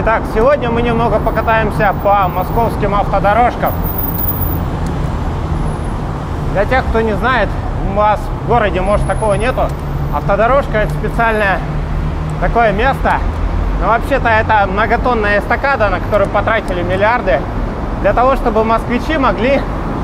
Итак, сегодня мы немного покатаемся по московским автодорожкам. Для тех, кто не знает, у вас в городе, может, такого нету. Автодорожка – это специальное такое место. Но вообще-то это многотонная эстакада, на которую потратили миллиарды, для того, чтобы москвичи могли,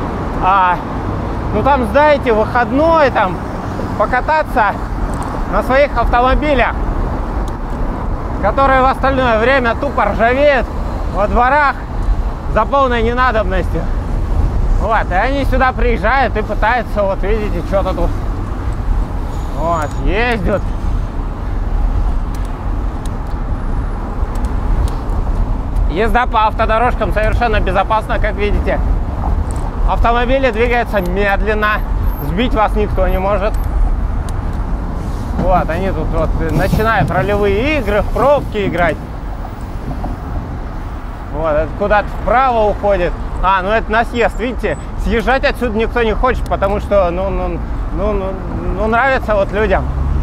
там, знаете, выходной, там, покататься на своих автомобилях, которые в остальное время тупо ржавеют во дворах за полной ненадобностью. Вот, и они сюда приезжают и пытаются, вот видите, что-то тут, вот, ездят. Езда по автодорожкам совершенно безопасна, как видите. Автомобили двигаются медленно, сбить вас никто не может. Вот, они тут вот начинают ролевые игры, в пробки играть. Вот, это куда-то вправо уходит. Это на съезд, видите, съезжать отсюда никто не хочет, потому что, нравится вот людям.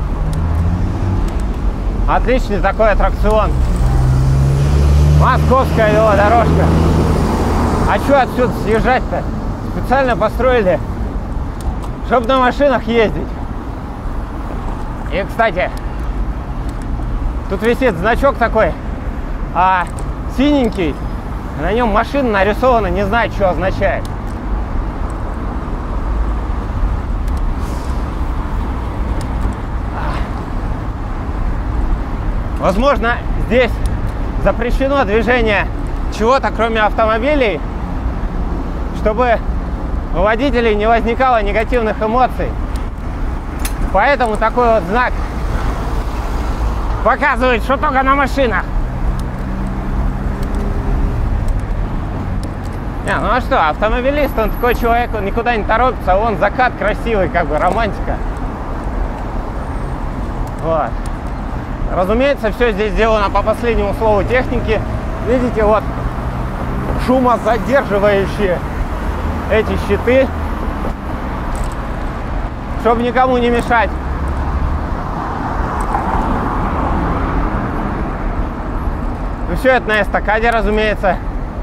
Отличный такой аттракцион. Московская велодорожка. А что отсюда съезжать-то? Специально построили, чтобы на машинах ездить. И, кстати, тут висит значок такой, синенький. На нем машина нарисована, не знаю, что означает. Возможно, здесь запрещено движение чего-то, кроме автомобилей, чтобы у водителей не возникало негативных эмоций. Поэтому такой вот знак показывает, что только на машинах. А что, автомобилист, он такой человек, он никуда не торопится, он закат красивый, как бы романтика. Вот. Разумеется, все здесь сделано по последнему слову техники. Видите, вот шумозадерживающие эти щиты, чтобы никому не мешать. Ну, все это на эстакаде, разумеется.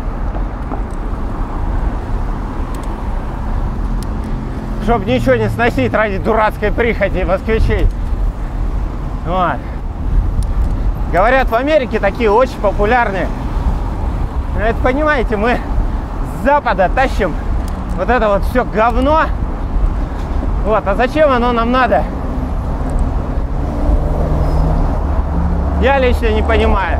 Чтобы ничего не сносить ради дурацкой прихоти москвичей. Вот. Говорят, в Америке такие очень популярные. Это, понимаете, мы с Запада тащим вот это вот все говно. Вот, а зачем оно нам надо? Я лично не понимаю.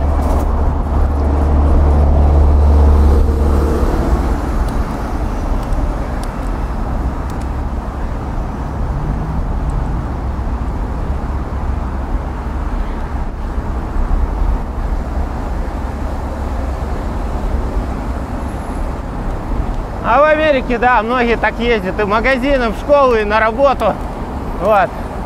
А в Америке, да, многие так ездят и в магазины, в школу, и на работу. Вот.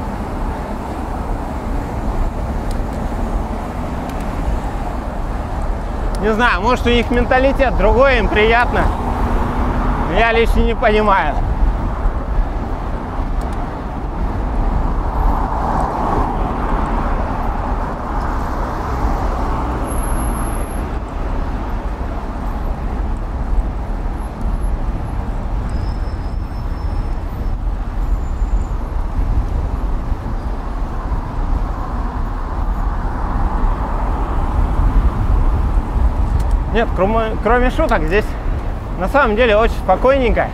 Не знаю, может, у них менталитет другой, им приятно. Я лично не понимаю. Нет, кроме шуток, здесь на самом деле очень спокойненько.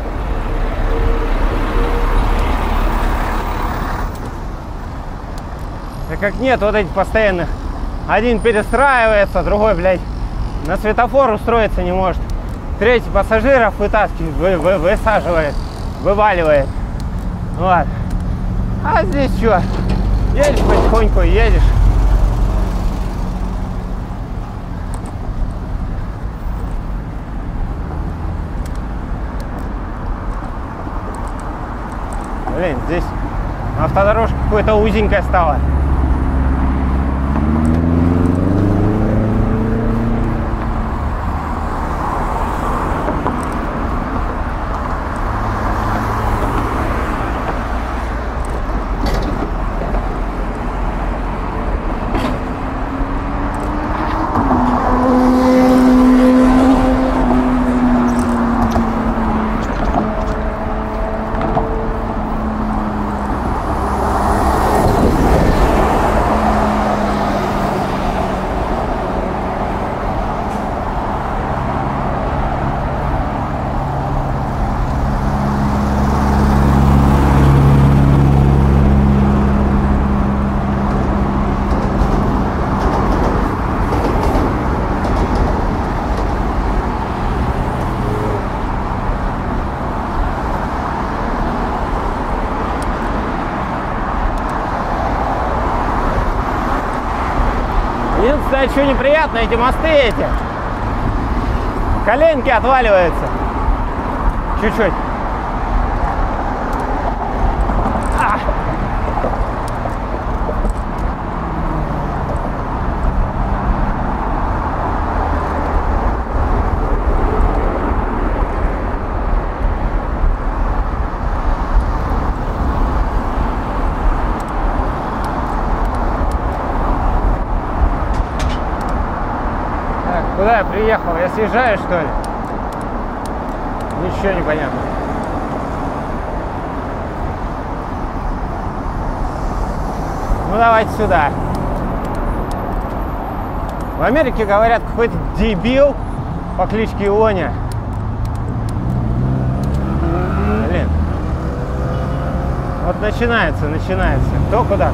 Так как нет вот этих постоянных. Один перестраивается, другой, блядь, на светофор устроиться не может. Третий пассажиров вытаскивает, высаживает, вываливает. Вот. А здесь что? Едешь потихоньку, едешь. Блин, здесь автодорожка какой-то узенькая стала. еще неприятно, эти мосты эти. Коленки отваливаются. Чуть-чуть. Куда я приехал? Я съезжаю, что ли? Ничего не понятно. Ну, давайте сюда. В Америке, говорят, какой-то дебил по кличке Ионя. Блин. Вот начинается. Кто куда.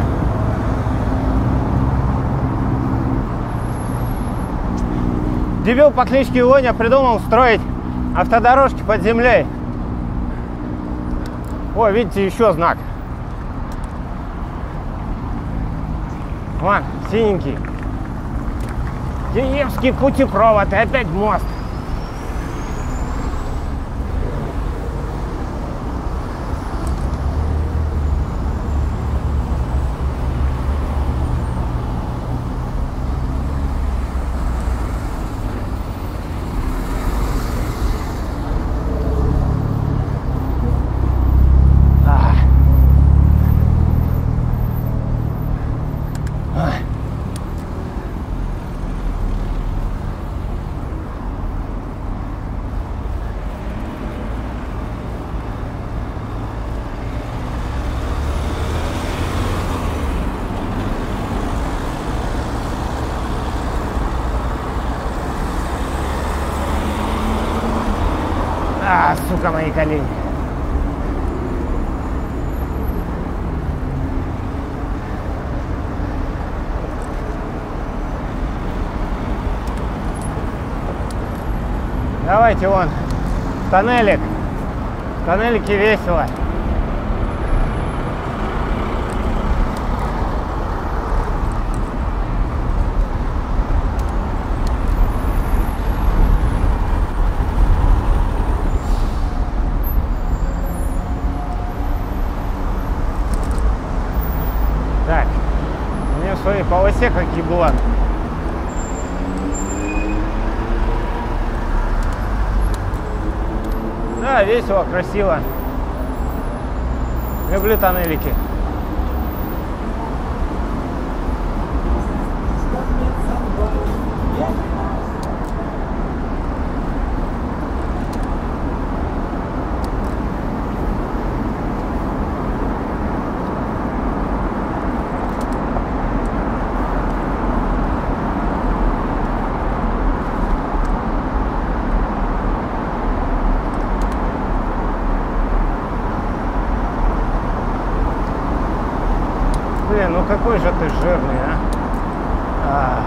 Дебил по кличке Ионя придумал строить автодорожки под землей. О, видите, еще знак. Вон, синенький. Киевский путепровод, и опять мост. Сука, мои колени. Давайте вон, тоннелик. В тоннелике весело. Так, у меня в своей полосе как еблан. Да, весело, красиво. Люблю тоннелики. Блин, ну какой же ты жирный, а?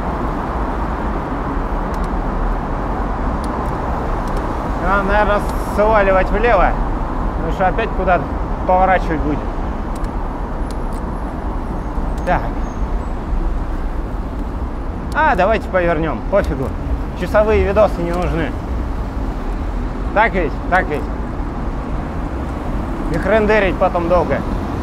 Надо, наверное, сваливать влево, потому что опять куда-то поворачивать будет. Так. Давайте повернем, пофигу. Часовые видосы не нужны. Так ведь? Так ведь? Их рендерить потом долго.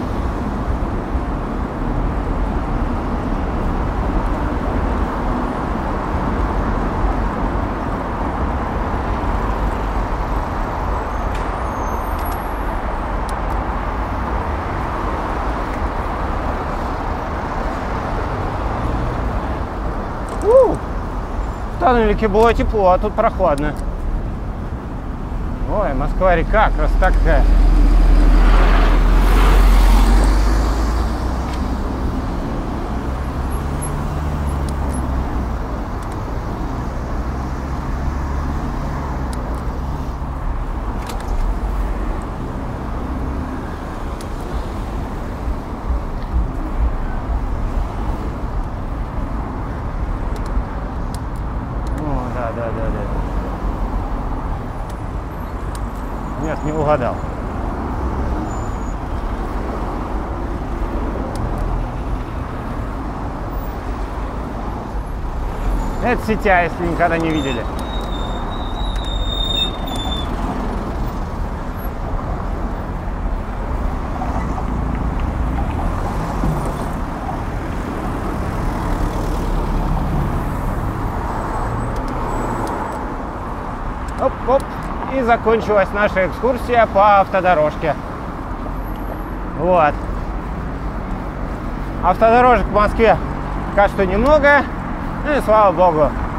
В тоннелике было тепло, а тут прохладно. Ой, Москва-река, красота какая. Да. Нет, не угадал. Это Сетя, если никогда не видели. Оп-оп. И закончилась наша экскурсия по автодорожке. Вот. Автодорожек в Москве пока что немного. Ну и слава богу.